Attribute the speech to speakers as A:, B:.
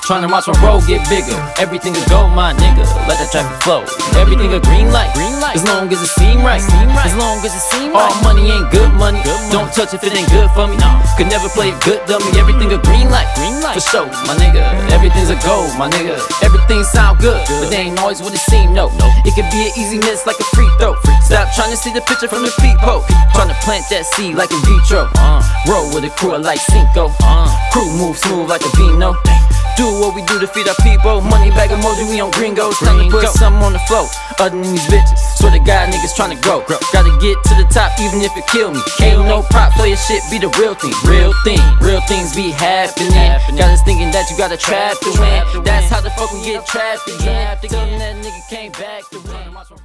A: Tryna watch my road get bigger. Everything is gold, my nigga. Let that traffic flow. Everything a green light. As long as it seem right. As long as it seem right. All money ain't good money. Don't touch if it ain't good for me. Could never play a good dummy. Everything a green light. For sure, my nigga. Everything's a gold, my nigga. Everything sound good, but they ain't always what it seem. No, it could be an easy miss like a free throw. Stop trying to see the picture from the peephole. Tryna plant that seed like in vitro. Roll with a crew like Cinco. Crew move smooth like a Vino. Do what we do to feed our people. Money bag emoji, we on gringos. Time to put something on the flow. Other than these bitches, swear to God, niggas tryna grow. Gotta get to the top even if it kill me. Ain't no prop player shit, be the real thing. Real thing, real things be happening. Got us thinking that you gotta trap to win. That's how the fuck we get trapped again. Tell them that nigga came back to win.